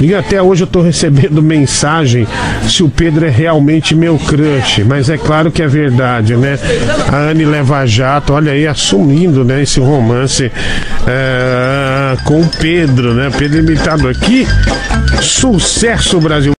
E até hoje eu tô recebendo mensagem se o Pedro é realmente meu crush, mas é claro que é verdade, né? A Anne Leva Jato, olha aí, assumindo, né, esse romance com o Pedro, né? Pedro imitado aqui, sucesso, Brasil.